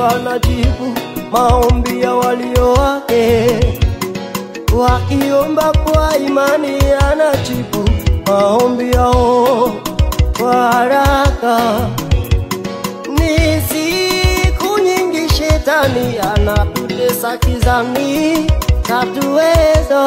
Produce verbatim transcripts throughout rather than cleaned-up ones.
anajibu maombi ya walio wake. Wakiomba kwa imani anajibu maombi yao kwa haraka. Ni siku nyingi shetani anatutesa kizani tatuweza.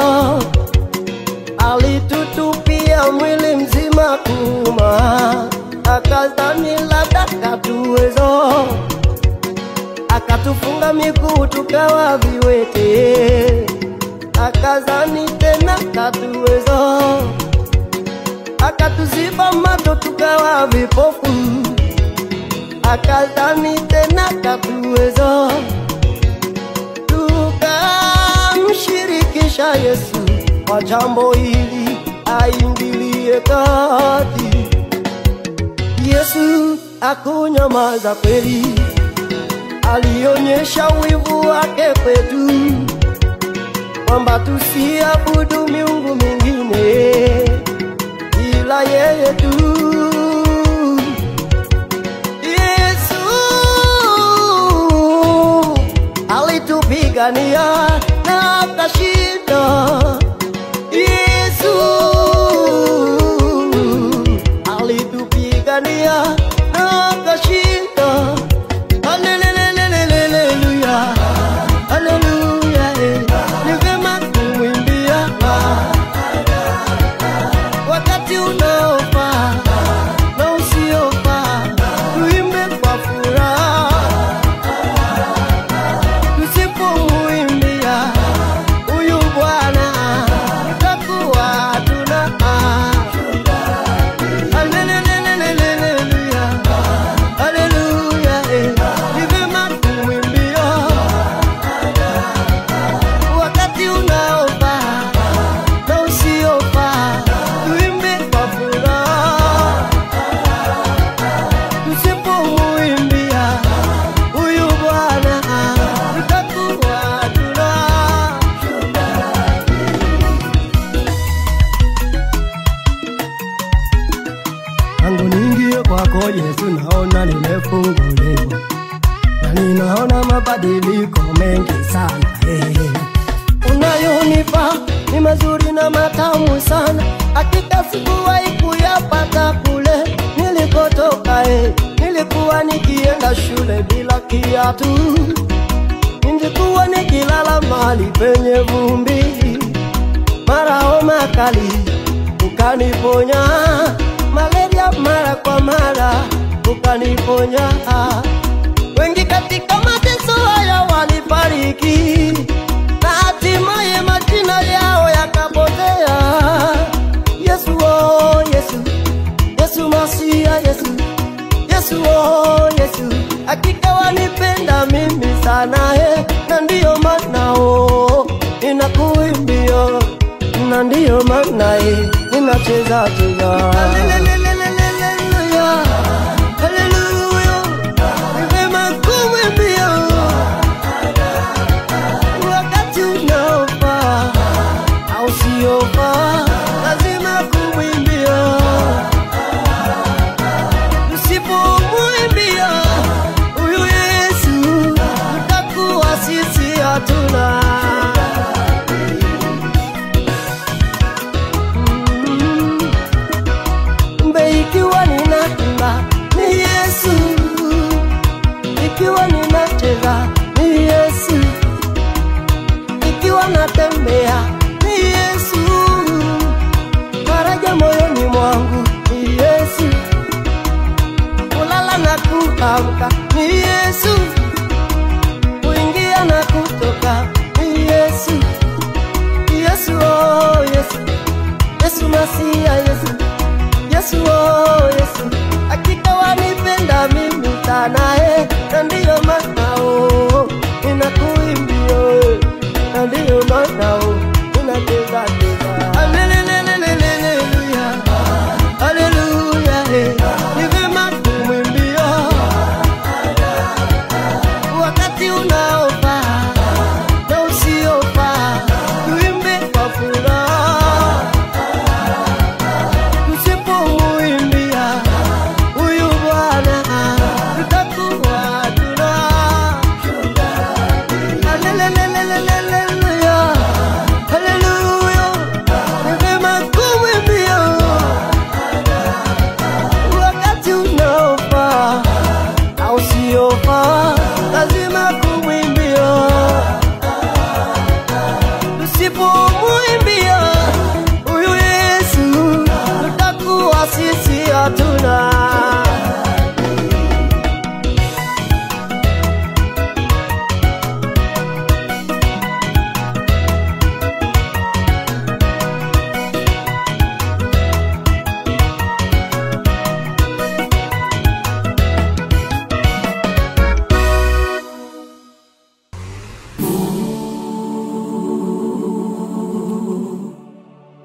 Alitutupia mwili mzima kuma, akadhani labda katuweza. Akatufunga miguu tukawa viwete, akadhani tena katuweza. Akatuziba macho tukawa vipofu, akadhani tena katuweza. Tukamshirikisha Yesu kwa jambo hili aingilie kati. Yesu hakunyamaza kweli, alionyesha wivu wake kwetu, kwamba tusiabudu miungu mingine ila yeye tu. Yesu alitupigania na akashinda. Yesu alitupigania na akashinda. Haleluya, haleluya, ni vema kumwimbia wakati unaofaa na usiofaa. Tuimbe kwa furaha, tusipomwimbia huyu Bwana tutakuwa hatuna. Haleluya, haleluya, ni vema kumwimbia wakati unaofaa na usiofaa. Tuimbe kwa furaha, tusipomwimbia huyu Bwana tutakuwa hatuna. Tangu niingie kwako Yesu naona nimefunguliwa, na ninaona mabadiliko mengi sana. Hey, unayonipa ni mazuri na matamu sana. Hakika sikuwahi kuyapata kule nilikotoka. Hey, nilikuwa nikienda shule bila kiatu, nilikuwa nikilala mahali penye vumbi. Mara homa kali ukaniponya, malaria mara kwa mara ukaniponya. Wengi katika mateso haya walifariki, na hatimaye majina yao yakapotea. Yesu oh Yesu, Yesu Masia, Yesu, Yesu oh Yesu, hakika wanipenda mimi sana. He, na ndiyo maana oh ninakuimbia, na ndiyo maana he ninacheza cheza. Haleluya, haleluya, ni vema kumwimbia wakati unaofaa au usiofaa. Lazima kumwimbia, usipomwimbia huyu Yesu tutakuwa sisi hatuna. Ikiwa ninaimba ni Yesu, ikiwa ninacheza ni Yesu, ikiwa natembea ni Yesu, faraja moyoni mwangu ni Yesu, kulala na kuamka ni Yesu, kuingia na kutoka ni Yesu. Yesu oh Yesu, Yesu Masia, Yesu, Yesu oh Yesu, hakika wanipenda mimi sana. He, na ndiyo maana oh ninakuimbia, na ndiyo maana oh ninacheza cheza. Haleluya, haleluya, ni vema kumwimbia wakati unaofaa na usiofaa. Tuimbe kwa furaha, tusipomwimbia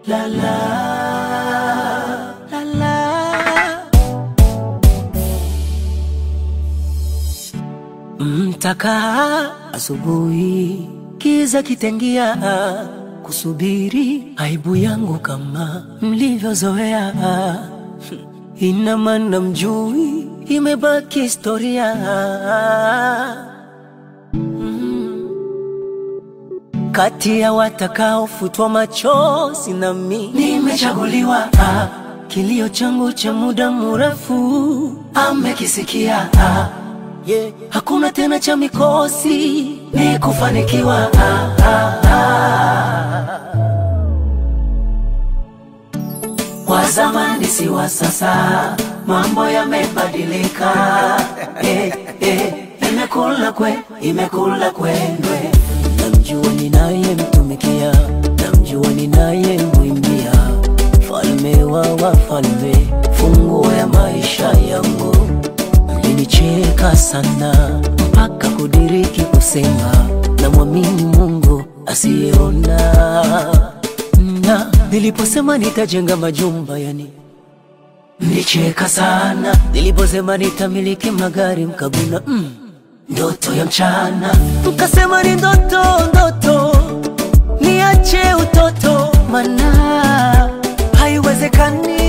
la la la la. Mtaka asubuhi kiza kitengia, kusubiri aibu yangu kama mlivyozoea. Ina maana mjui, imebaki historia. mm. Kati ya watakao futwa machozi na mimi nimechaguliwa. Kilio changu cha muda mrefu amekisikia. Yeah. Hakuna tena cha mikosi, ni kufanikiwa. ah, ah, ah. Wa zamani si wa sasa, mambo yamebadilika. eh, eh, imekula kwe, imekula kwendwe. Namjua ninaye mtumikia, namjua ninaye mwimbia, falme wa wafalme, funguo ya maisha yangu. Nilicheka sana mpaka kudiriki kusema na muamini Mungu asiyeona. Na niliposema nitajenga majumba, yani nilicheka sana. Niliposema nitamiliki magari, mkaguna mm, ndoto ya mchana. Mkasema ni ndoto, ndoto, niache utoto, mana haiwezekani.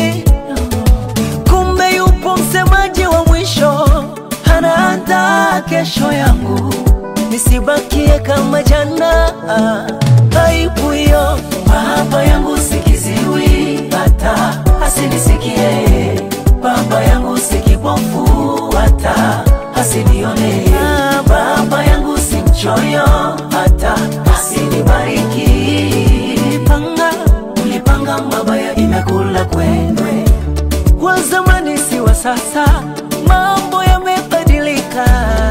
Kumbe yupo msemaji wa mwisho, anaandaa kesho yangu, nisibakie kama jana. Aibu hiyo baba yangu sikiziwi, hata asinisikie. Baba yangu sikipofu, hata asinione. Baba yangu si mchoyo, hata asinibariki. Ulipanga, ulipanga mabaya, imekula kwendwe. Wa zamani si wa sasa, mambo yamebadilika.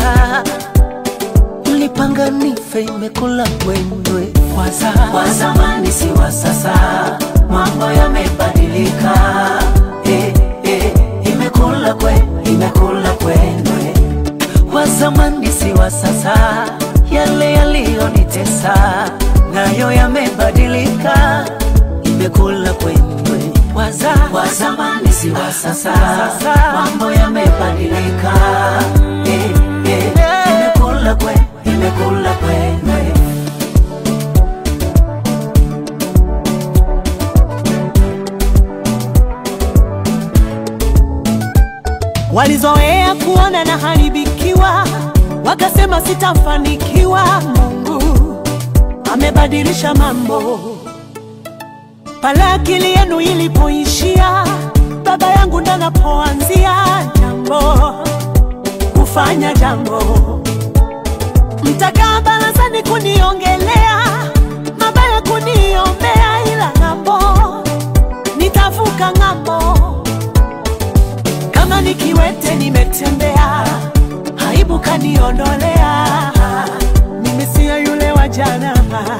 Ulipanga nife, imekula kwendwe. Wa zamani si wa sasa, mambo yamebadilika. eh, eh, imekula kwe, imekula kwendwe. Wa zamani si wa sasa, yale yaliyonitesa nayo yamebadilika, imekula kwendwe. Wa zamani si wa sasa, mambo yamebadilika. eh, eh, imekula kwe, imekula kwendwe. Walizoea kuona na haribikiwa, wakasema sitafanikiwa. Mungu amebadilisha mambo. Pale akili yenu ilipoishia, baba yangu ndo anapoanzia jambo, kufanya jambo. Mtakaa barazani kuniongelea, mabaya kuniombea, ila ng'ambo nitavuka ng'ambo. Kama nikiwete nimetembea, aibu kaniondolea. Mimi siyo yule wa jana.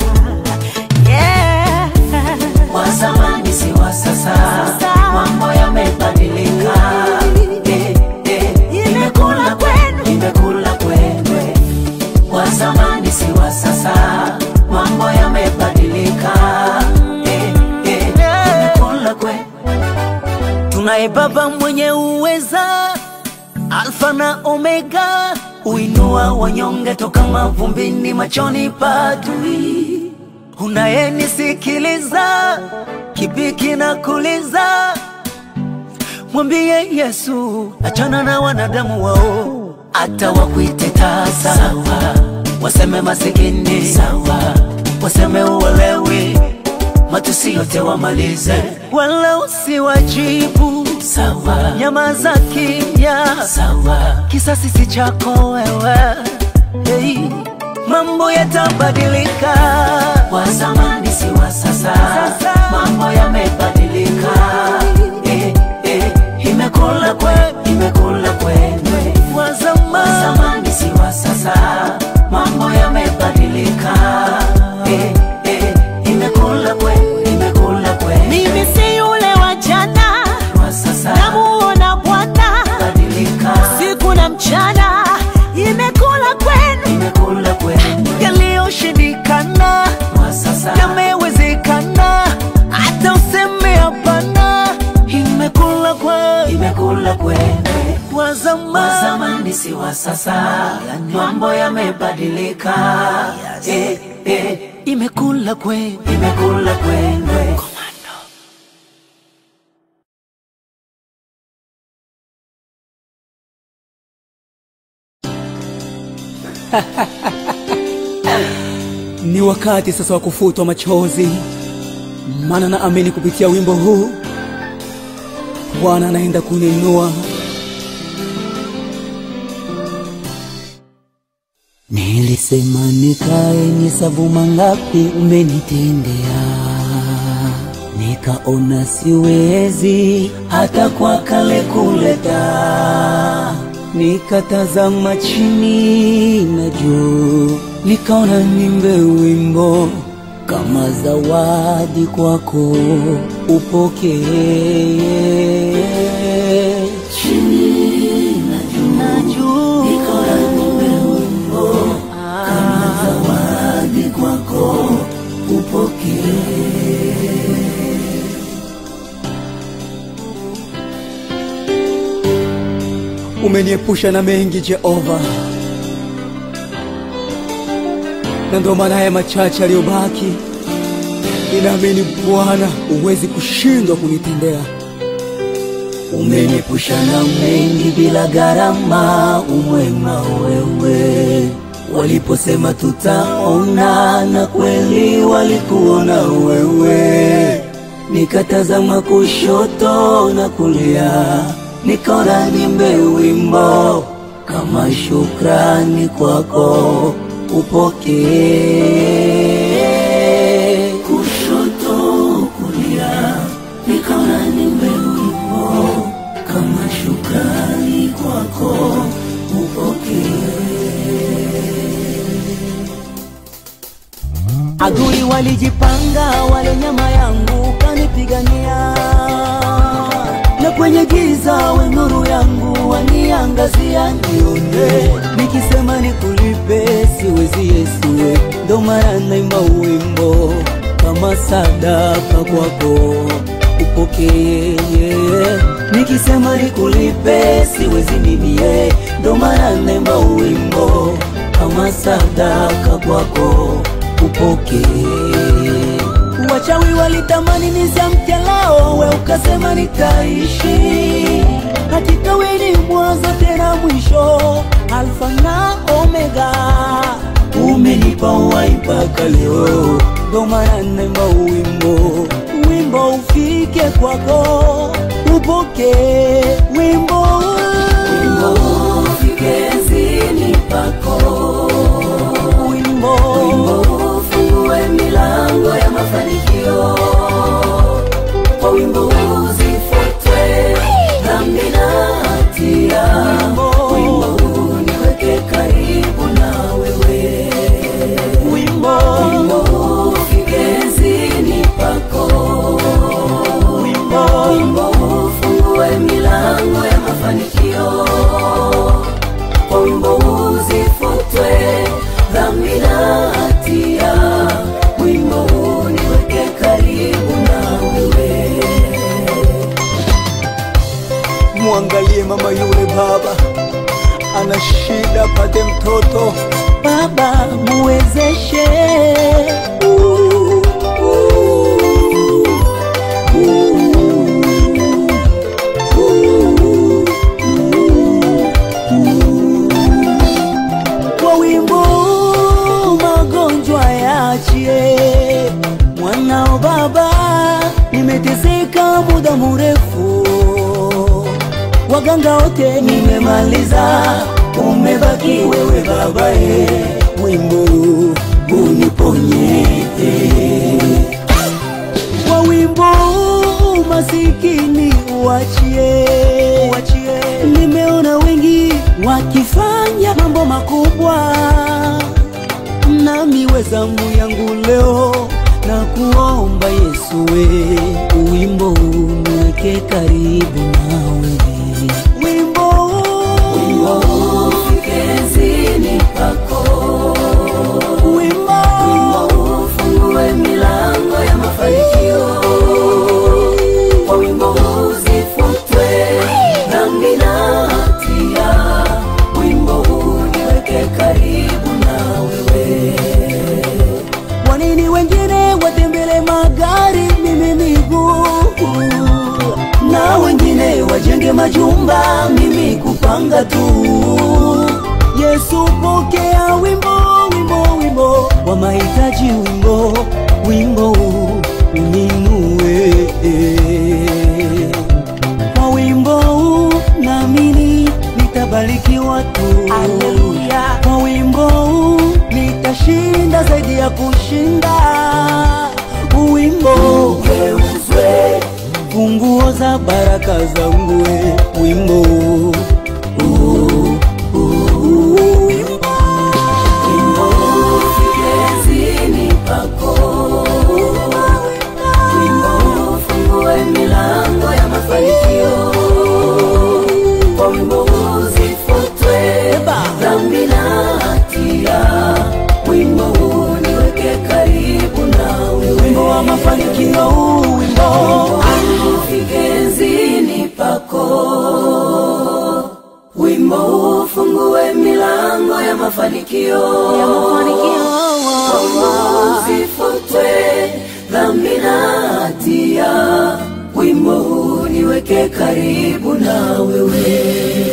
Yeah. Wa zamani si wa sasa, mambo yamebadilika. eh, eh, imekula kwendwe, imekula kwendwe. Wa zamani si wa sasa, mambo yamebadilika. eh, eh, imekula kwendwe. Tunaye Baba mwenye uweza, Alfa na Omega, uinua wanyonge toka mavumbini, machoni pa adui. Unayenisikiliza, kibiki na kuliza, mwambie Yesu achana na wanadamu wao. Hata wakuite tasa, sawa, waseme masikini, sawa, waseme uwelewi, matusi yote wamalize, wala usiwajibu, sawa, nyamaza kimya, sawa, kisasi si chako wewe. hey. Mambo yatabadilika. Wa zamani si wa sasa, mambo yamebadilika. eh, eh, imekula kwe, imekula kwendwe. Wa zamani si wa sasa, mambo yamebadilika. eh, eh, imekula kwe, imekula kwendwe. Mimi si yule wa jana, namuona Bwana siku na mchana, imekula kwenu, imekula kwenu. Yaliyoshindikana yamewezekana, si wa sasa, mambo yamebadilika. Eh, eh, imekula kwe, imekula kwendwe. Ni wakati sasa wa kufutwa machozi, maana naamini kupitia wimbo huu Bwana anaenda kuninua. Nilisema nikae nihesabu mangapi umenitendea, nikaona siwezi hata kwa kale kuleta. Nikatazama chini na juu, nikaona nimbe wimbo kama zawadi kwako upokee. Chini na juu, na juu, nikaona nimbe wimbo kama zawadi kwako upokee. Umeniepusha na mengi Jehova, na ndo maana haya machache yaliyobaki ninaamini Bwana uwezi kushindwa kunitendea. Umeniepusha na mengi bila gharama, umwema wewe. Waliposema tutaona, na kweli walikuona wewe. Nikatazama kushoto na kulia, nikaona nimbe wimbo kama shukrani kwako upokee. Kushoto kulia, nikaona nimbe wimbo kama shukrani kwako upokee. Adui walijipanga, wale nyama yangu kanipigania, na kwenye giza we nuru yangu waniangazia nione. Nikisema nikulipe siwezi Yesuwe, ndo maana naimba wimbo kama sadaka kwako upokee. Nikisema nikulipe siwezi mimie, ndo maana naimba wimbo kama sadaka kwako upokee. Wachawi walitamani nisiamke leo, we ukasema nitaishi. Hakika we ni mwanzo tena mwisho, Alfa na Omega. Umenipa uhai mpaka leo, ndo maana naimba wimbo, wimbo ufike kwako upokee. Wimbo wimbo ufike zini pako, wimbo wimbo ufungue milango ya mafanikio. Kwa wimbo uzifutwe dhambi na hatia, wimbo uniweke karibu na wewe. wimbo Wimbo ufike zini pako, wimbo wimbo ufungue milango ya mafanikio. Kwa wimbo uzifutwe dhambi na hatia, wimbo uniweke karibu na wewe. Muangalie mama yule baba, ana shida pate mtoto. Baba muwezeshe, uh, uh, uh, uh, kwa wimbo magonjwa yaachie. Mwanao Baba, nimeteseka muda mrefu, waganga wote nimemaliza, umebaki wewe Baba. E, wimbo uniponye. Kwa wimbo masikini uachie, uachie. Nimeona wengi wakifanya mambo makubwa, nami wezamu yangu leo na kuomba Yesu we, wimbo uniweke karibu nawe. Wimbo wimbo ufike zini pako, wimbo wimbo ufungue milango ya mafanikio. Kwa wimbo uzifutwe dhambi na hatia, majumba mimi kupanga tu. Yesu pokea wimbo, wimbo, wimbo wa mahitaji, wimbo, wimbo uninue. Kwa wimbo naamini nitabarikiwa tu. Haleluya. Kwa wimbo nitashinda zaidi ya kushinda. Wimbo geuzwe funguo za baraka zangu, wimbo uh, uh, wimbo Fikezini pako, wimbo ufungue milango ya mafanikio. Kwa wimbo uzifutwe dhambi na hatia, wimbo uniweke karibu nawe. wimbo wa mafanikio, wimbo Fikezini pako, wimbo ufungue milango ya mafanikio, ya mafanikio. uzifutwe dhambi na hatia, wimbo uniweke karibu na wewe.